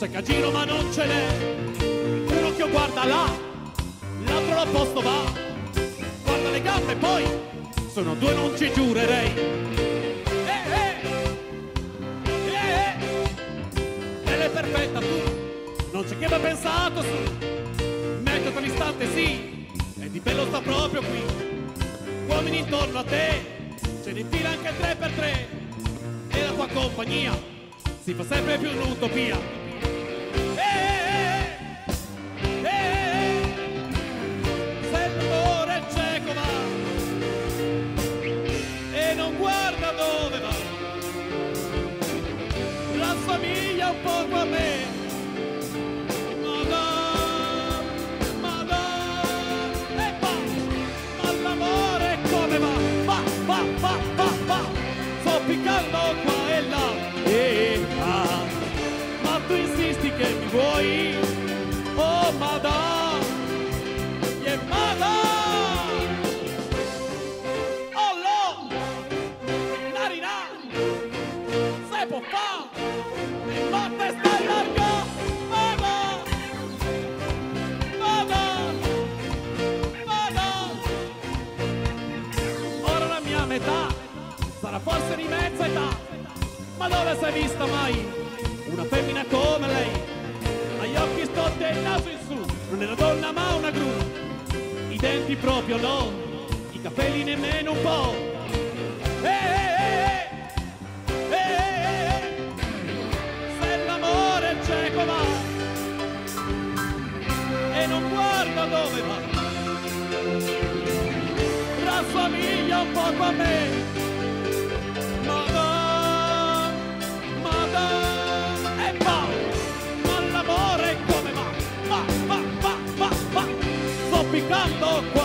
c'è casino ma non ce n'è. Un occhio guarda là, l'altro all'opposto va. Guarda le gambe poi, sono due non ci giurerei. Ella è perfetta tu, non c'è che va pensato su. Meglio tra l'istante sì, e di bello sta proprio qui. Uomini intorno a te, ce ne infila anche 3x3. E la tua compagnia si fa sempre più un'utopia. Se l'amore è cieco va e non guarda dove va, la famiglia un poco a me. Zoppicando qua e là, ma tu insisti che mi vuoi, oh madà, yeah madà, oh lo, narina, se può fa, e ma te stai larga, madà, madà, madà, ora la mia metà sarà forse di mezza età, ma dove sei vista mai una femmina come lei? Agli occhi stotti e il naso in su, non è una donna ma una gru. I denti proprio no, i capelli nemmeno un po'. Se l'amore è cieco va e non guarda dove va, rassomiglia un poco a me. Zoppicando qua